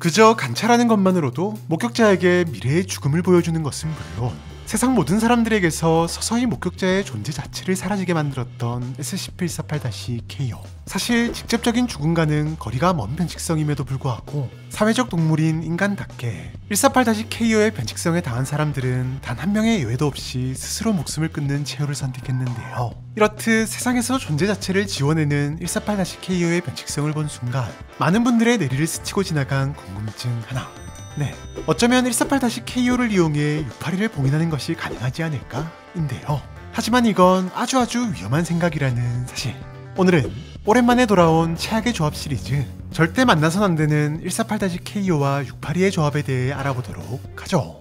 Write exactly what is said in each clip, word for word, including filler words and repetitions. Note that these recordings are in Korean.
그저 관찰하는 것만으로도 목격자에게 미래의 죽음을 보여주는 것은 물론 세상 모든 사람들에게서 서서히 목격자의 존재 자체를 사라지게 만들었던 에스시피 일사팔 케이오. 사실 직접적인 죽음과는 거리가 먼 변칙성임에도 불구하고 사회적 동물인 인간답게 일사팔 케이오의 변칙성에 당한 사람들은 단 한 명의 예외도 없이 스스로 목숨을 끊는 최후를 선택했는데요. 이렇듯 세상에서 존재 자체를 지워내는 일사팔 케이오의 변칙성을 본 순간 많은 분들의 내리를 스치고 지나간 궁금증 하나. 네, 어쩌면 일사팔 케이오를 이용해 육팔이를 봉인하는 것이 가능하지 않을까? 인데요. 하지만 이건 아주 아주 위험한 생각이라는 사실. 오늘은 오랜만에 돌아온 최악의 조합 시리즈 절대 만나선 안되는 일사팔 케이오와 육팔이의 조합에 대해 알아보도록 하죠.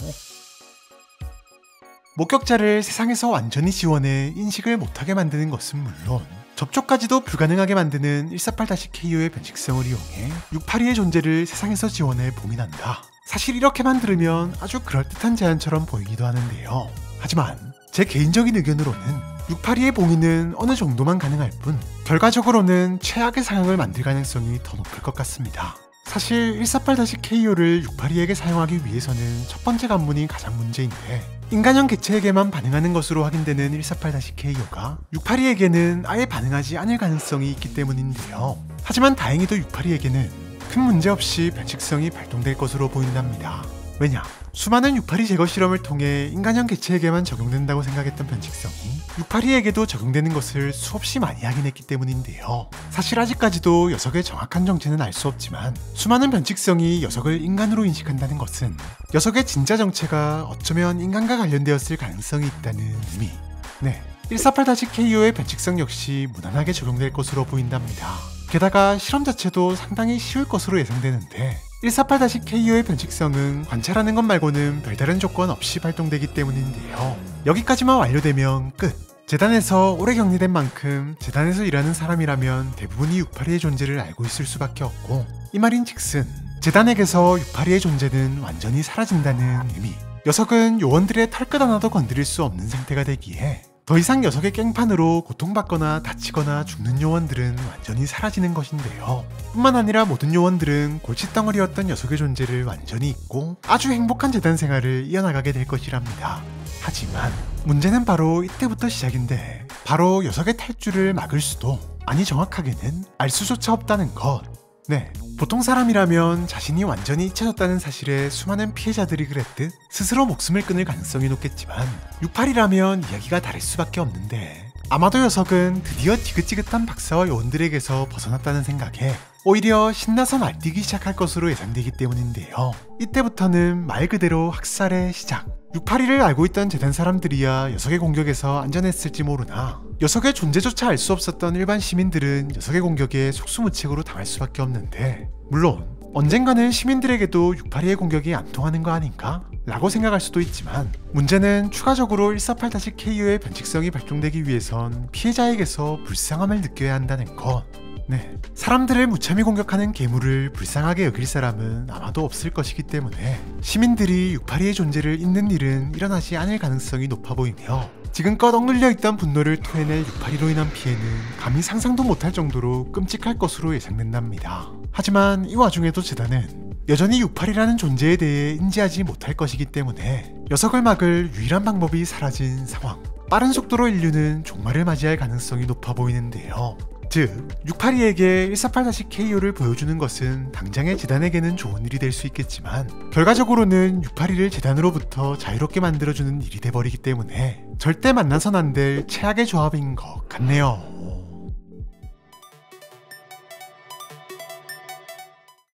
목격자를 세상에서 완전히 지워내 인식을 못하게 만드는 것은 물론 접촉까지도 불가능하게 만드는 일사팔 케이오의 변칙성을 이용해 육팔이의 존재를 세상에서 지워내 봉인한다. 사실 이렇게만 들으면 아주 그럴듯한 제안처럼 보이기도 하는데요. 하지만 제 개인적인 의견으로는 육팔이의 봉인은 어느 정도만 가능할 뿐 결과적으로는 최악의 상황을 만들 가능성이 더 높을 것 같습니다. 사실 일사팔 케이오를 육팔이에게 사용하기 위해서는 첫 번째 관문이 가장 문제인데 인간형 개체에게만 반응하는 것으로 확인되는 일사팔 케이오가 육팔이에게는 아예 반응하지 않을 가능성이 있기 때문인데요. 하지만 다행히도 육팔이에게는 큰 문제 없이 변칙성이 발동될 것으로 보인답니다. 왜냐? 수많은 육팔이 제거 실험을 통해 인간형 개체에게만 적용된다고 생각했던 변칙성이 육팔이에게도 적용되는 것을 수없이 많이 확인했기 때문인데요. 사실 아직까지도 녀석의 정확한 정체는 알 수 없지만 수많은 변칙성이 녀석을 인간으로 인식한다는 것은 녀석의 진짜 정체가 어쩌면 인간과 관련되었을 가능성이 있다는 의미. 네, 일사팔 케이오의 변칙성 역시 무난하게 적용될 것으로 보인답니다. 게다가 실험 자체도 상당히 쉬울 것으로 예상되는데 일사팔 케이오의 변칙성은 관찰하는 것 말고는 별다른 조건 없이 발동되기 때문인데요. 여기까지만 완료되면 끝! 재단에서 오래 격리된 만큼 재단에서 일하는 사람이라면 대부분이 육팔이의 존재를 알고 있을 수밖에 없고 이 말인즉슨 재단에게서 육팔이의 존재는 완전히 사라진다는 의미. 녀석은 요원들의 털끝 하나도 건드릴 수 없는 상태가 되기에 더 이상 녀석의 깽판으로 고통받거나 다치거나 죽는 요원들은 완전히 사라지는 것인데요. 뿐만 아니라 모든 요원들은 골칫덩어리였던 녀석의 존재를 완전히 잊고 아주 행복한 재단 생활을 이어나가게 될 것이랍니다. 하지만 문제는 바로 이때부터 시작인데 바로 녀석의 탈주를 막을 수도, 아니 정확하게는 알 수조차 없다는 것. 네, 보통 사람이라면 자신이 완전히 잊혀졌다는 사실에 수많은 피해자들이 그랬듯 스스로 목숨을 끊을 가능성이 높겠지만 육팔이라면 이야기가 다를 수밖에 없는데 아마도 녀석은 드디어 지긋지긋한 박사와 요원들에게서 벗어났다는 생각에 오히려 신나서 날뛰기 시작할 것으로 예상되기 때문인데요. 이때부터는 말 그대로 학살의 시작. 육팔이를 알고 있던 재단 사람들이야 녀석의 공격에서 안전했을지 모르나 녀석의 존재조차 알 수 없었던 일반 시민들은 녀석의 공격에 속수무책으로 당할 수밖에 없는데 물론 언젠가는 시민들에게도 육팔이의 공격이 안 통하는 거 아닌가? 라고 생각할 수도 있지만 문제는 추가적으로 일사팔 케이오의 변칙성이 발동되기 위해선 피해자에게서 불쌍함을 느껴야 한다는 것. 네, 사람들을 무참히 공격하는 괴물을 불쌍하게 여길 사람은 아마도 없을 것이기 때문에 시민들이 육팔이의 존재를 잊는 일은 일어나지 않을 가능성이 높아 보이며 지금껏 억눌려 있던 분노를 토해낼 육팔이로 인한 피해는 감히 상상도 못할 정도로 끔찍할 것으로 예상된답니다. 하지만 이 와중에도 재단은 여전히 육팔이라는 존재에 대해 인지하지 못할 것이기 때문에 녀석을 막을 유일한 방법이 사라진 상황. 빠른 속도로 인류는 종말을 맞이할 가능성이 높아 보이는데요. 즉, 육팔이에게 일사팔 케이오를 보여주는 것은 당장의 재단에게는 좋은 일이 될 수 있겠지만 결과적으로는 육팔이를 재단으로부터 자유롭게 만들어주는 일이 돼버리기 때문에 절대 만나선 안 될 최악의 조합인 것 같네요.